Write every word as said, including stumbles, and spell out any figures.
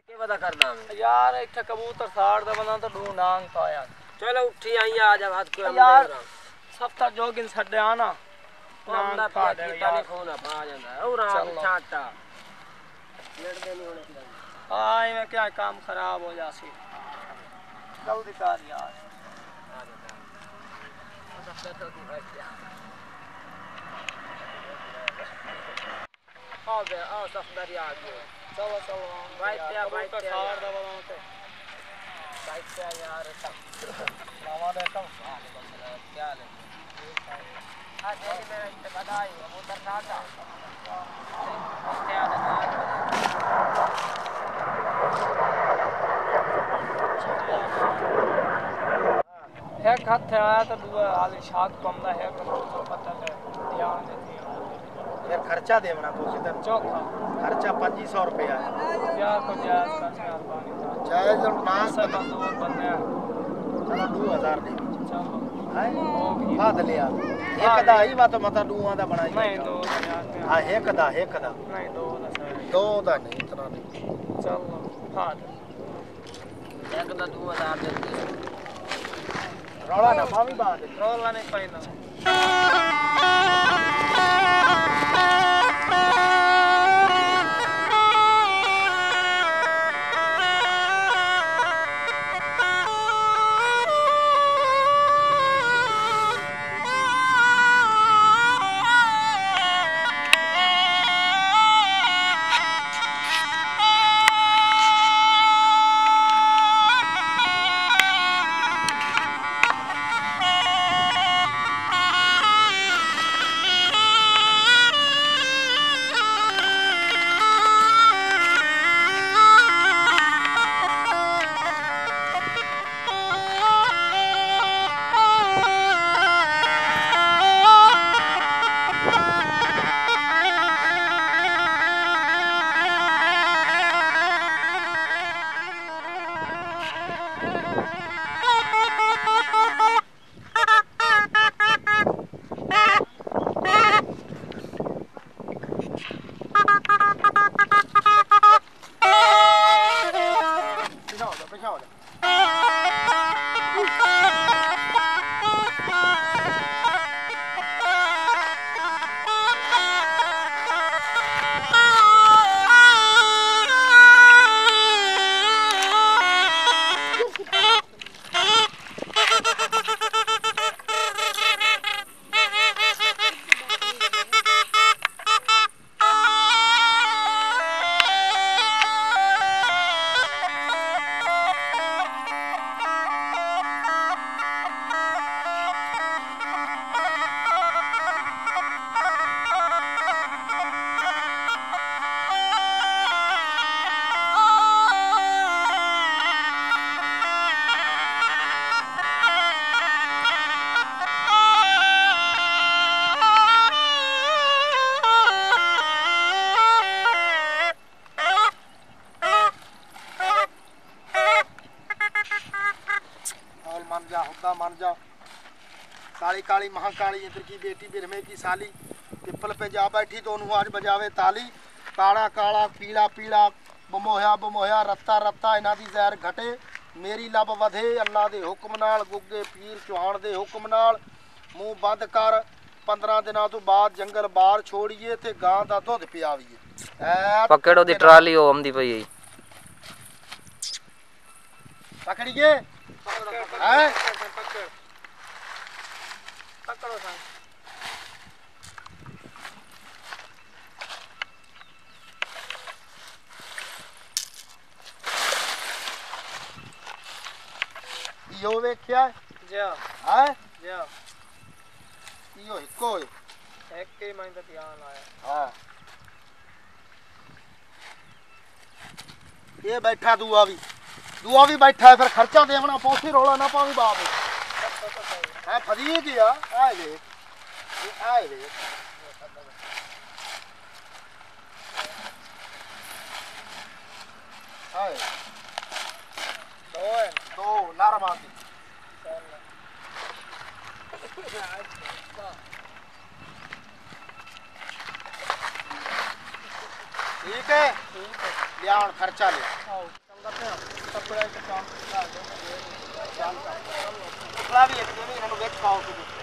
के पता करना है यार इत्थे कबूतर साड़ दा बना तो ढूंढांग पाया। चलो उठी आई आ जा बात को यार सप्ताह जोगिन छड्या ना हमरा पिया कीटा नहीं खोना पा जांदा है और हां छाटा लड़दे नहीं होने की हां मैं क्या काम खराब हो जासी जल्दी कर यार आ जा सब तो तू बैठ जा आ गया आ सफदरी आ गया चलो चलो भाई क्या भाई का साड़ दा बनाते भाई क्या यार मामा दे कम क्या ले हां तेरी मैं इसे बधाई कबूतर काटा क्या है खत आया तो दुआ आले शाद कमदा है कबूतर पता ले ध्यान देती फिर खर्चा देवना तो सीधा चौथा खर्चा पच्चीस सौ रुपया यार को जायज कर यार पानी जायज और ना सब बंदोबस्त बनने चलो दो हजार दे चलो है हो गई हाथ लिया एक दा ही बात मता दूआ दा बनाई नहीं दो यार हां एक दा एक दा नहीं दो दा सही दो दा नहीं इतना नहीं चलो हाथ एक ना दो हजार दे रोला ना पावी बात रोला नहीं पाइना मान जा हुद्दा मान जा काली काली महाकाली इंद्र की बेटी बिरमे की साली पिपल पे जा बैठी तो उन्होंने आज बजावे ताली काला काला पीला पीला बमोया बमोया रत्ता रत्ता इन्हां दी जहर घटे मेरी लब वधे अल्लाह दे हुक्म नाल गुग्गे पीर चौहान दे हुक्म नाल मुंह बंद कर पंद्रह दिनों तो बाद जंगल बाहर छोड़िए ते गां दा दुध पियावीए पकड़ो दी ट्राली ओ आंदी पई पकड़िए है पकड़ पकड़ो सा यो वेख्या जा है जा यो हिको एक के माइन दा ध्यान आया हां ये बैठा दुआ भी दुआ भी बैठा है फिर खर्चा देवना पौसी रोला ना पावी बाप है फदी गया आए वे आए वे आए दो है दो नारमाती ठीक है लिया खर्चा ले। ਟੁਕੜਾ ਇੱਕ ਕੰਮ ਕਰ ਦੇ ਟੁਕੜਾ ਵੀ ਇੱਕ ਦੇ ਵੀ ਇਹਨਾਂ ਨੂੰ ਵਿੱਚ ਪਾਓ ਤੁਸੀਂ